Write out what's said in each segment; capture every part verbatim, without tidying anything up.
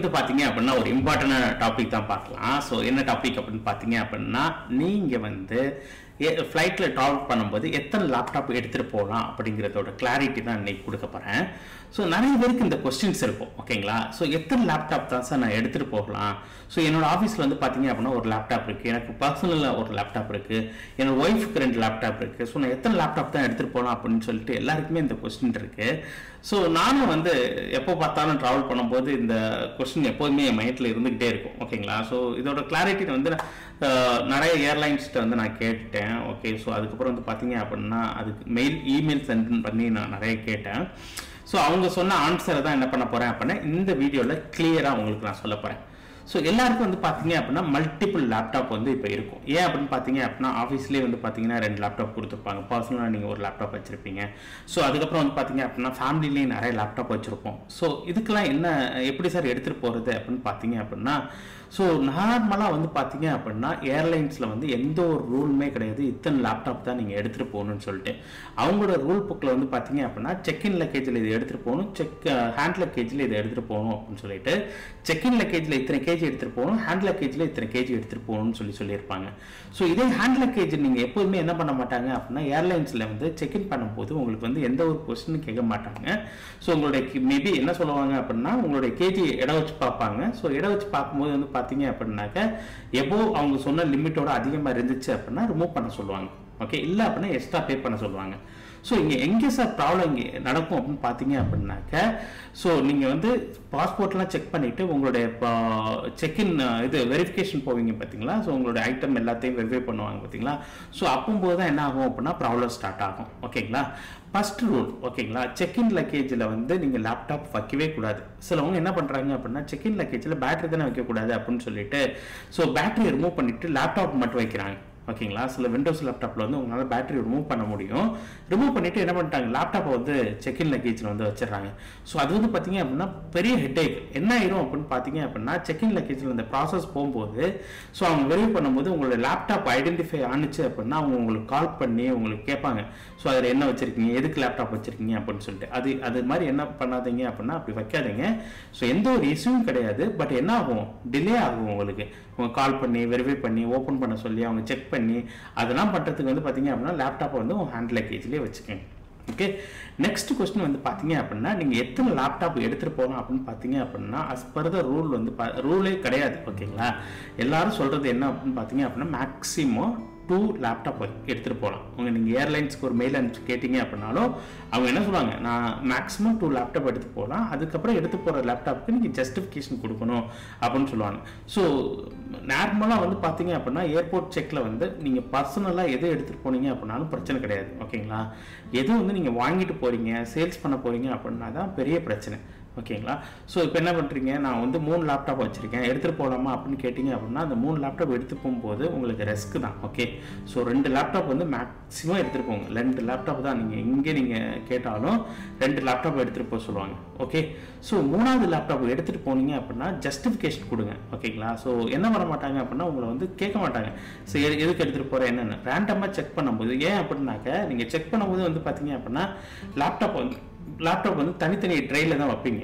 வந்து பாத்தீங்க அப்படின்னா ஒரு இம்பார்ட்டன்டான டாபிக் தான் பார்க்கலாம். ஸோ என்ன டாபிக் அப்படின்னு பார்த்தீங்க அப்படின்னா, நீங்கள் வந்து ஃப்ளைட்டில் ட்ராவல் பண்ணும்போது எத்தனை லேப்டாப் எடுத்துகிட்டு போகலாம் அப்படிங்கிறதோட கிளாரிட்டி தான் இன்னைக்கு கொடுக்க போகிறேன். ஸோ நிறைய பேருக்கு இந்த கொஸ்டின்ஸ் இருக்கும், ஓகேங்களா? ஸோ எத்தனை லேப்டாப் தான் சார் நான் எடுத்துகிட்டு போகலாம்? ஸோ என்னோட ஆஃபீஸில் வந்து பார்த்தீங்க அப்படின்னா ஒரு லேப்டாப் இருக்குது, எனக்கு பர்சனலாக ஒரு லேப்டாப் இருக்குது, என்னோட ஒய்ஃபுக்கு ரெண்டு லேப்டாப் இருக்குது. ஸோ நான் எத்தனை லேப்டாப் தான் எடுத்துகிட்டு போகலாம் அப்படின்னு சொல்லிட்டு எல்லாருக்குமே இந்த கொஸ்டின் இருக்குது. ஸோ நானும் வந்து எப்போ பார்த்தாலும் ட்ராவல் பண்ணும்போது இந்த கொஸ்டின் எப்போதுமே என் மைண்டில் இருந்துக்கிட்டே இருக்கும், ஓகேங்களா? ஸோ இதோட கிளாரிட்டி வந்து நிறைய ஏர்லைன்ஸ்கிட்ட வந்து நான் கேட்டேன். ஓகே, ஸோ அதுக்கப்புறம் வந்து பார்த்தீங்க அப்படின்னா அதுக்கு மெயில் இமெயில் சென்ட் பண்ணி நான் நிறைய கேட்டேன். ஸோ அவங்க சொன்ன ஆன்சரை தான் என்ன பண்ண போகிறேன் அப்படின்னா இந்த வீடியோவில் கிளியராக உங்களுக்கு நான் சொல்ல போகிறேன். ஸோ எல்லாருக்கும் வந்து பார்த்தீங்க அப்படின்னா மல்டிபிள் லேப்டாப் வந்து இப்போ இருக்கும். ஏன் அப்படின்னு பார்த்தீங்க அப்படின்னா ஆஃபீஸ்லேயே வந்து பார்த்தீங்கன்னா ரெண்டு லேப்டாப் கொடுத்துருப்பாங்க, பர்சனலாக நீங்கள் ஒரு லேப்டாப் வச்சுருப்பீங்க. ஸோ அதுக்கப்புறம் வந்து பார்த்தீங்க அப்படின்னா ஃபேமிலிலேயும் நிறைய லேப்டாப் வச்சுருப்போம். ஸோ இதுக்கெல்லாம் என்ன எப்படி சார் எடுத்துகிட்டு போகிறது அப்படின்னு பார்த்தீங்க அப்படின்னா, ஸோ நார்மலாக வந்து பார்த்தீங்க அப்படின்னா ஏர்லைன்ஸில் வந்து எந்த ஒரு ரூலுமே கிடையாது இத்தனை லேப்டாப் தான் நீங்கள் எடுத்துகிட்டு போகணும்னு சொல்லிட்டு. அவங்களோட ரூல் புக்கில் வந்து பார்த்தீங்க அப்படின்னா செக்இன் லக்கேஜில் இது எடுத்துகிட்டு போகணும், செக் ஹேண்ட் லக்கேஜில் இதை எடுத்துகிட்டு போகணும் அப்படின்னு சொல்லிட்டு, செக்இன் லக்கேஜில் இத்தனை கேஜி எடுத்துகிட்டு போகணும், ஹேண்ட் லக்கேஜில் இத்தனை கேஜி எடுத்துகிட்டு போகணும்னு சொல்லி சொல்லியிருப்பாங்க. ஸோ இதே ஹேண்ட் லக்கேஜ் நீங்கள் எப்போதுமே என்ன பண்ண மாட்டாங்க அப்படின்னா ஏர்லைன்ஸில் வந்து செக்இன் பண்ணும்போது உங்களுக்கு வந்து எந்த ஒரு கொஸ்டினும் கேட்க மாட்டாங்க. ஸோ உங்களுடைய மேபி என்ன சொல்லுவாங்க அப்படின்னா உங்களுடைய கேஜி இடம் வச்சு பார்ப்பாங்க. ஸோ இடம் வச்சு பார்க்கும்போது வந்து பார்த்தீங்க அப்படின்னாக்க எபோ அவங்க சொன்ன லிமிட்டோட அதிகமாக இருந்துச்சு அப்படின்னா ரிமூவ் பண்ண சொல்லுவாங்க. ஓகே, இல்லை அப்படின்னா எக்ஸ்ட்ரா பே பண்ண சொல்லுவாங்க. ஸோ இங்கே எங்கே சார் ப்ராப்ளம் இங்கே நடக்கும் அப்படின்னு பார்த்தீங்க அப்படின்னாக்க, ஸோ நீங்கள் வந்து பாஸ்போர்ட்லாம் செக் பண்ணிவிட்டு உங்களுடைய செக்இன் இது வெரிஃபிகேஷன் போவீங்க பார்த்தீங்களா? ஸோ உங்களுடைய ஐட்டம் எல்லாத்தையும் வெரிஃபை பண்ணுவாங்க பார்த்தீங்களா? ஸோ அப்போம்போது தான் என்ன ஆகும் அப்படின்னா ப்ராப்ளம் ஸ்டார்ட் ஆகும், ஓகேங்களா? ஃபர்ஸ்ட் ரூல், ஓகேங்களா, செக்இன் லக்கேஜில் வந்து நீங்கள் லேப்டாப் வைக்கவே கூடாது. சிலவங்க என்ன பண்ணுறாங்க அப்படின்னா செக்இன் லக்கேஜில் பேட்டரி தானே வைக்கக்கூடாது அப்படின்னு சொல்லிட்டு ஸோ பேட்டரியை ரிமூவ் பண்ணிவிட்டு லேப்டாப் மட்டும் வைக்கிறாங்க, ஓகேங்களா? சில விண்டோஸ் லேப்டாப்பில் வந்து உங்களால் பேட்டரி ரிமூவ் பண்ண முடியும். ரிமூவ் பண்ணிவிட்டு என்ன பண்ணிட்டாங்க லேப்டாப்பை வந்து செக்இன் லக்கேஜில் வந்து வச்சிடறாங்க. ஸோ அது வந்து பார்த்தீங்க அப்படின்னா பெரிய ஹெட்டேக். என்ன ஆயிரும் அப்படின்னு பார்த்தீங்க அப்படின்னா செக்இன் லக்கேஜில் இந்த ப்ராசஸ் போகும்போது ஸோ அவங்க வெரிஃபை பண்ணும்போது உங்களோட லேப்டாப் ஐடென்டிஃபை ஆனிச்சு அப்படின்னா அவங்க உங்களுக்கு கால் பண்ணி உங்களுக்கு கேட்பாங்க, ஸோ அதில் என்ன வச்சுருக்கீங்க, எதுக்கு லேப்டாப் வச்சுருக்கீங்க அப்படின்னு சொல்லிட்டு. அது அது மாதிரி என்ன பண்ணாதீங்க அப்படின்னா அப்படி வைக்காதீங்க. ஸோ எந்த ஒரு இஷ்யூவும் கிடையாது, பட் என்ன ஆகும், டிலே ஆகும். உங்களுக்கு அவங்க கால் பண்ணி வெரிஃபை பண்ணி ஓப்பன் பண்ண சொல்லி அவங்க செக் பண்ணி அதெல்லாம் பண்ணுறதுக்கு வந்து பார்த்தீங்க அப்படின்னா லேப்டாப்பை வந்து உங்கள் ஹேண்ட் லக்கேஜ்லேயே வச்சுக்கோங்க. ஓகே, நெக்ஸ்ட் கொஸ்டின் வந்து பார்த்தீங்க அப்படின்னா நீங்கள் எத்தனை லேப்டாப் எடுத்துகிட்டு போகலாம் அப்படின்னு பார்த்தீங்க அப்படின்னா அஸ் பர் த ரூல் வந்து ரூலே கிடையாது, ஓகேங்களா? எல்லாரும் சொல்கிறது என்ன அப்படின்னு பார்த்தீங்க அப்படின்னா மேக்ஸிமம் டூ லேப்டாப் எடுத்துகிட்டு போகலாம். உங்கள் நீங்கள் ஏர்லைன்ஸ்க்கு ஒரு மெயில் அனுப்பிச்சு கேட்டிங்க அப்படின்னாலும் அவங்க என்ன சொல்லுவாங்க, நான் மேக்ஸிமம் டூ லேப்டாப் எடுத்து போகலாம், அதுக்கப்புறம் எடுத்து போகிற லேப்டாப்புக்கு நீங்கள் ஜஸ்டிஃபிகேஷன் கொடுக்கணும் அப்படின்னு சொல்லுவாங்க. ஸோ நார்மலாக வந்து பார்த்தீங்க அப்படின்னா ஏர்போர்ட் செக்கில் வந்து நீங்கள் பர்சனலாக எது எடுத்துகிட்டு போனீங்க அப்படின்னாலும் பிரச்சனை கிடையாது, ஓகேங்களா? எது வந்து நீங்கள் வாங்கிட்டு போகிறீங்க சேல்ஸ் பண்ண போகிறீங்க அப்படின்னா தான் பெரிய பிரச்சனை, ஓகேங்களா? ஸோ இப்போ என்ன பண்ணுறீங்க, நான் வந்து மூணு லேப்டாப் வச்சுருக்கேன் எடுத்துகிட்டு போகலாமா அப்படின்னு கேட்டிங்க அப்படின்னா அந்த மூணு லேப்டாப் எடுத்து போகும்போது உங்களுக்கு ரெஸ்க் தான், ஓகே? ஸோ ரெண்டு லேப்டாப் வந்து மேக்ஸிமம் எடுத்துகிட்டு போங்க. ரெண்டு லேப்டாப் தான் நீங்கள் எங்கே நீங்கள் கேட்டாலும் ரெண்டு லேப்டாப் எடுத்துகிட்டு போக சொல்லுவாங்க, ஓகே? ஸோ மூணாவது லேப்டாப் எடுத்துகிட்டு போனீங்க அப்படின்னா ஜஸ்டிஃபிகேஷன் கொடுங்க, ஓகேங்களா? ஸோ என்ன பண்ண மாட்டாங்க அப்படின்னா உங்களை வந்து கேட்க மாட்டாங்க, ஸோ எதுக்கு எடுத்துகிட்டு போகிறேன் என்னென்னு ரேண்டமாக செக் பண்ணும்போது. ஏன் அப்படின்னாக்க நீங்கள் செக் பண்ணும்போது வந்து பார்த்தீங்க அப்படின்னா லேப்டாப் வந்து லேப்டாப் வந்து தனித்தனி ட்ரேயில் தான் வைப்பீங்க,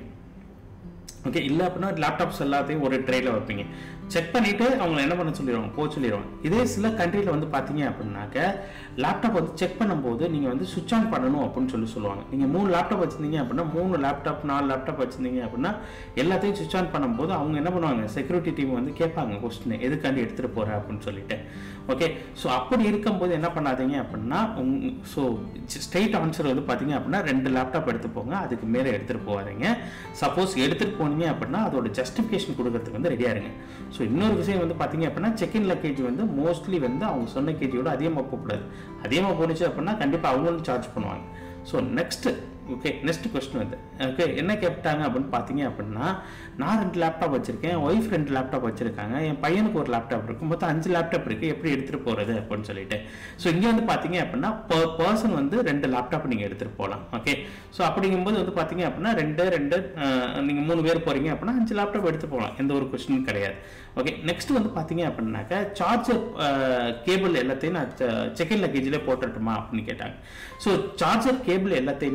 ஓகே? இல்லை அப்படின்னா லேப்டாப்ஸ் எல்லாத்தையும் ஒரு ட்ரேயில் வைப்பீங்க. செக் பண்ணிவிட்டு அவங்களை என்ன பண்ண சொல்லிடுவாங்க, போக சொல்லிடுவாங்க. இதே சில கண்ட்ரியில் வந்து பார்த்தீங்க அப்படின்னாக்க லேப்டாப் வந்து செக் பண்ணும்போது நீங்கள் வந்து சுவிட்ச் ஆன் பண்ணணும் அப்படின்னு சொல்லி சொல்லுவாங்க. நீங்கள் மூணு லேப்டாப் வச்சுருந்தீங்க அப்படின்னா மூணு லேப்டாப் நாலு லேப்டாப் வச்சுருந்தீங்க அப்படின்னா எல்லாத்தையும் சுவிட்ச் ஆன் பண்ணும்போது அவங்க என்ன பண்ணுவாங்க, செக்யூரிட்டி டீம் வந்து கேட்பாங்க கொஸ்டின் எதுக்காண்டி எடுத்துகிட்டு போகிற அப்படின்னு சொல்லிட்டு, ஓகே? ஸோ அப்படி இருக்கும்போது என்ன பண்ணாதீங்க அப்படின்னா ஸோ ஸ்ட்ரெயிட் ஆன்சர் வந்து பார்த்தீங்க அப்படின்னா ரெண்டு லேப்டாப் எடுத்து போங்க, அதுக்கு மேலே எடுத்துகிட்டு போகாதீங்க. சப்போஸ் எடுத்துகிட்டு போனீங்க அப்படின்னா அதோட ஜஸ்டிஃபிகேஷன் கொடுக்கறதுக்கு வந்து ரெடியாக இருங்க. ஸோ இன்னொரு விஷயம் வந்து பார்த்தீங்க அப்படின்னா செக்இன் லக்கேஜ் வந்து மோஸ்ட்லி வந்து அவங்க சொன்ன கேஜியோட அதிகமாக போகக்கூடாது. அதிகமாக போணுச்சு அப்படின்னா கண்டிப்பாக அவங்களும் சார்ஜ் பண்ணுவாங்க. So next okay next question வந்து ஓகே என்ன கேட்டாங்க அப்படின்னு பார்த்தீங்க அப்படின்னா நான் ரெண்டு லேப்டாப் வச்சுருக்கேன், ஒய்ஃப் ரெண்டு லேப்டாப் வச்சுருக்காங்க, என் பையனுக்கு ஒரு லேப்டாப் இருக்குது, மொத்தம் அஞ்சு லேப்டாப் இருக்குது, எப்படி எடுத்துகிட்டு போகிறது அப்படின்னு சொல்லிட்டு. ஸோ இங்கே வந்து பார்த்தீங்க அப்படின்னா பர் பர்சன் வந்து ரெண்டு லேப்டாப் நீங்கள் எடுத்துகிட்டு போகலாம், ஓகே? ஸோ அப்படிங்கும்போது வந்து பார்த்தீங்க அப்படின்னா ரெண்டு ரெண்டு நீங்கள் மூணு பேர் போகிறீங்க அப்படின்னா அஞ்சு லேப்டாப் எடுத்து போகலாம், எந்த ஒரு கொஸ்டினும் கிடையாது, ஓகே? நெக்ஸ்ட் வந்து பார்த்தீங்க அப்படின்னாக்கா சார்ஜர் கேபிள் எல்லாத்தையும் நான் செக்இன் லக்கேஜில் போட்டுட்டுமா அப்படின்னு கேட்டாங்க. ஸோ சார்ஜர் கேபிள் எல்லாத்தையுமே செக்இன்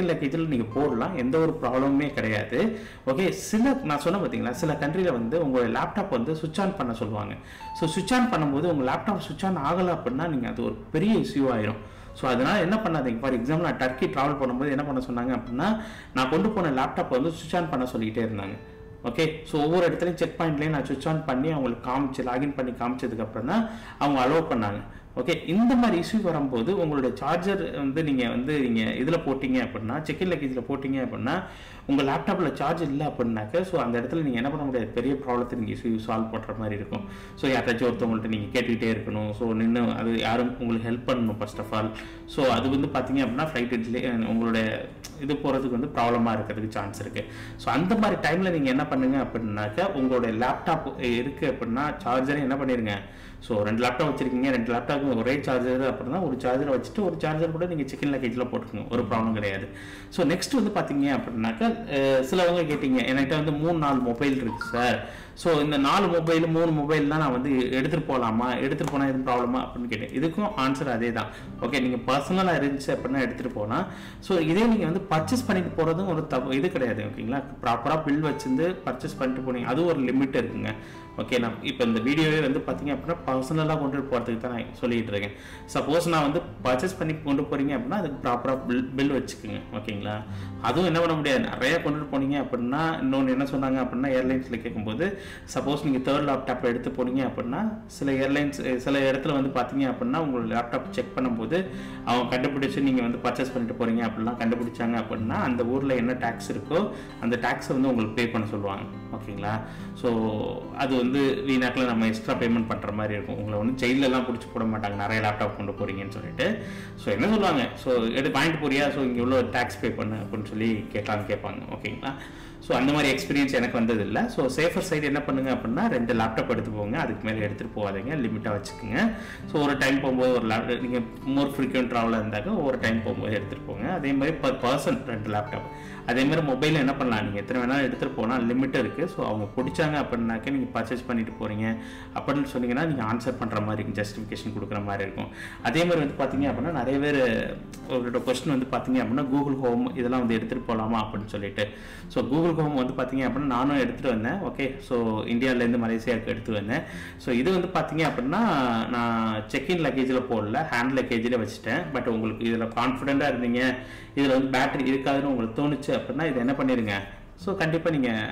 செகண்ட் லக்கேஜில் நீங்கள் போடலாம், எந்த ஒரு ப்ராப்ளமுமே கிடையாது. ஓகே, சில நான் சொன்ன பார்த்தீங்களா, சில கண்ட்ரியில் வந்து உங்கள் லேப்டாப் வந்து சுவிட்ச் ஆன் பண்ண சொல்லுவாங்க. ஸோ சுவிட்ச் ஆன் பண்ணும்போது உங்கள் லேப்டாப் சுவிட்ச் ஆன் ஆகலை அப்படின்னா நீங்கள் அது ஒரு பெரிய இஷ்யூ ஆயிரும். ஸோ அதனால் என்ன பண்ணாதீங்க. ஃபார் எக்ஸாம்பிள் நான் டர்க்கி ட்ராவல் பண்ணும்போது என்ன பண்ண சொன்னாங்க அப்படின்னா, நான் கொண்டு போன லேப்டாப் வந்து சுவிட்ச் ஆன் பண்ண சொல்லிக்கிட்டே இருந்தாங்க. ஓகே, ஸோ ஒவ்வொரு இடத்துலையும் செக் பாயிண்ட்லேயும் நான் சுவிட்ச் ஆன் பண்ணி அவங்களுக்கு காமிச்சு லாகின் பண்ணி காமிச்சதுக்கப்புறம் தான் அவங்க அலோவ் பண்ணாங்க. ஓகே, இந்த மாதிரி இஷ்யூ வரும்போது உங்களோட சார்ஜர் வந்து நீங்கள் வந்து நீங்கள் இதில் போட்டிங்க அப்படின்னா, செக்இன் லக்கேஜில் போட்டிங்க அப்படின்னா உங்கள் லேப்டாப்பில் சார்ஜ் இல்லை அப்படின்னாக்க ஸோ அந்த இடத்துல நீங்கள் என்ன பண்ண முடியாது, பெரிய ப்ராப்ளத்தை நீங்கள் இஷ்யூ சால்வ் பண்ணுற மாதிரி இருக்கும். ஸோ யாராச்சும் ஒருத்தவங்கள்ட்ட நீங்கள் கேட்டுக்கிட்டே இருக்கணும். ஸோ நின்று அது யாரும் உங்களுக்கு ஹெல்ப் பண்ணணும் ஃபர்ஸ்ட் ஆஃப் ஆல். ஸோ அது வந்து பார்த்தீங்க அப்படின்னா ஃப்ளைட் டிலே உங்களோட இது போகிறதுக்கு வந்து ப்ராப்ளமாக இருக்கிறதுக்கு சான்ஸ் இருக்குது. ஸோ அந்த மாதிரி டைமில் நீங்கள் என்ன பண்ணுங்க அப்படின்னாக்கா, உங்களோட லேப்டாப் இருக்குது அப்படின்னா சார்ஜரை என்ன பண்ணிடுங்க. ஸோ ரெண்டு லேப்டாப் வச்சிருக்கீங்க, ரெண்டு லேப்டாப் ஒரே சார்ஜர் அப்படின்னா ஒரு சார்ஜரை வச்சுட்டு ஒரு சார்ஜர் கூட நீங்கள் செக்இன் லக்கேஜில் போட்டுக்கோங்க, ஒரு ப்ராப்ளம் கிடையாது. ஸோ நெக்ஸ்ட் வந்து பார்த்தீங்க அப்படின்னாக்கா, சிலவங்க கேட்டீங்க என்கிட்ட வந்து மூணு நாலு மொபைல் இருக்குது சார். ஸோ இந்த நாலு மொபைல் மூணு மொபைல் தான் நான் வந்து எடுத்துகிட்டு போகலாமா, எடுத்துகிட்டு போனால் எதுவும் ப்ராப்ளமா அப்படின்னு கேட்டேன். இதுக்கும் ஆன்சர் அதே தான். ஓகே, நீங்கள் பர்சனலாக இருந்துச்சு அப்படின்னா எடுத்துகிட்டு போகலாம். ஸோ இதே நீங்கள் வந்து பர்ச்சேஸ் பண்ணிட்டு போகிறதும் ஒரு தப்பு இது கிடையாது. ஓகேங்களா, ப்ராப்பராக பில் வச்சிருந்து பர்ச்சேஸ் பண்ணிட்டு போனீங்க, அது ஒரு லிமிட் இருக்குங்க. ஓகே, நான் இப்போ இந்த வீடியோவே வந்து பார்த்தீங்க அப்படின்னா பர்சனலாக கொண்டு போகிறதுக்கு தான் நான் சொல்லிகிட்டு இருக்கேன். சப்போஸ் நான் வந்து பர்ச்சேஸ் பண்ணி கொண்டு போகிறீங்க அப்படின்னா அதுக்கு ப்ராப்பராக பில் பில் வச்சுக்கோங்க. ஓகேங்களா, அதுவும் என்ன பண்ண முடியாது, நிறையா கொண்டுட்டு போனீங்க அப்படின்னா. இன்னொன்று என்ன சொன்னாங்க அப்படின்னா, ஏர்லைன்ஸில் கேட்கும்போது சப்போஸ் நீங்கள் தேர்ட் லேப்டாப் எடுத்து போனீங்க அப்படின்னா சில ஏர்லைன்ஸ் சில இடத்துல வந்து பார்த்தீங்க அப்படின்னா உங்களோட லேப்டாப் செக் பண்ணும்போது அவங்க கண்டுபிடிச்சி நீங்கள் வந்து பர்ச்சேஸ் பண்ணிட்டு போகிறீங்க அப்படிலாம் கண்டுபிடிச்சாங்க அப்படின்னா அந்த ஊரில் என்ன டேக்ஸ் இருக்கோ அந்த டேக்ஸை வந்து உங்களுக்கு பே பண்ண சொல்லுவாங்க. ஓகேங்களா, ஸோ அது வந்து வீணாக்கில் நம்ம எக்ஸ்ட்ரா பேமெண்ட் பண்ணுற மாதிரி இருக்கும். உங்களை வந்து ஜெயிலெலாம் பிடிச்சி போட மாட்டாங்க நிறைய லேப்டாப் கொண்டு போகிறீங்கன்னு சொல்லிட்டு. ஸோ என்ன சொல்லுவாங்க, ஸோ எடு வாங்கிட்டு போறியா, ஸோ இங்கே எவ்வளோ டேக்ஸ் பே பண்ணு அப்படின்னு சொல்லி கேட்கலான்னு கேட்பாங்க. ஓகேங்களா, ஸோ அந்த மாதிரி எக்ஸ்பீரியன்ஸ் எனக்கு வந்தது இல்லை. ஸோ சேஃபர் சைடு என்ன பண்ணுங்க அப்படின்னா, ரெண்டு லேப்டாப் எடுத்து போங்க, அதுக்கு மேலே எடுத்துகிட்டு போகாதீங்க, லிமிட்டாக வச்சுக்கோங்க. ஸோ ஒரு டைம் போகும்போது ஒரு லேப்டாப் நீங்கள் மோர் ஃப்ரீக்வெண்ட் ட்ராவலாக இருந்தாக்க ஒரு டைம் போகும்போது எடுத்துகிட்டு போங்க. அதே மாதிரி பர் பர்சன் ரெண்டு லேப்டாப். அதே மாதிரி மொபைலில் என்ன பண்ணலாம், நீங்கள் எத்தனை வேணாலும் எடுத்துகிட்டு போனால் லிமிட் இருக்குது. ஸோ அவங்க பிடிச்சாங்க அப்படின்னாக்க நீங்கள் பர்ச்சேஸ் பண்ணிட்டு போகிறீங்க அப்படின்னு சொன்னீங்கன்னா நீங்கள் ஆன்சர் பண்ணுற மாதிரி இருக்கும், ஜஸ்டிஃபிகேஷன் கொடுக்குற மாதிரி இருக்கும். அதே மாதிரி வந்து பார்த்தீங்க அப்படின்னா நிறைய பேர் அவரோட கொஸ்டின் வந்து பார்த்தீங்க அப்படின்னா கூகுள் ஹோம் இதெல்லாம் வந்து எடுத்துகிட்டு போகலாமா அப்படின்னு சொல்லிட்டு. ஸோ கூகுள் ஹோம் வந்து பார்த்தீங்க அப்படின்னா நானும் எடுத்துகிட்டு வந்தேன். ஓகே, ஸோ இந்தியாவிலேருந்து மலேசியாவுக்கு எடுத்துகிட்டு வந்தேன். ஸோ இது வந்து பார்த்தீங்க அப்படின்னா நான் செக்இன் லக்கேஜில் போடல, ஹேண்ட் லக்கேஜில் வச்சுட்டேன். பட் உங்களுக்கு இதில் கான்ஃபிடென்ட்டாக இருந்தீங்க, இதில் வந்து பேட்டரி இருக்காதுன்னு உங்களுக்கு தோணுச்சு அப்படின்னா இதை என்ன பண்ணிடுங்க. ஸோ கண்டிப்பாக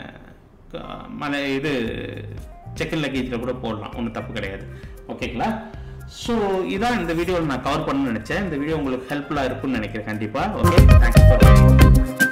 நீங்கள் மலை இது செக்இன் லக்கேஜில் கூட போடலாம், ஒன்றும் தப்பு கிடையாது. ஓகேங்களா, ஸோ இதான் இந்த வீடியோவில் நான் கவர் பண்ணணும்னு நினச்சேன். இந்த வீடியோ உங்களுக்கு ஹெல்ப்ஃபுல்லாக இருக்கும்னு நினைக்கிறேன் கண்டிப்பாக. ஓகே, தேங்க்ஸ் ஃபார் வாட்சிங்.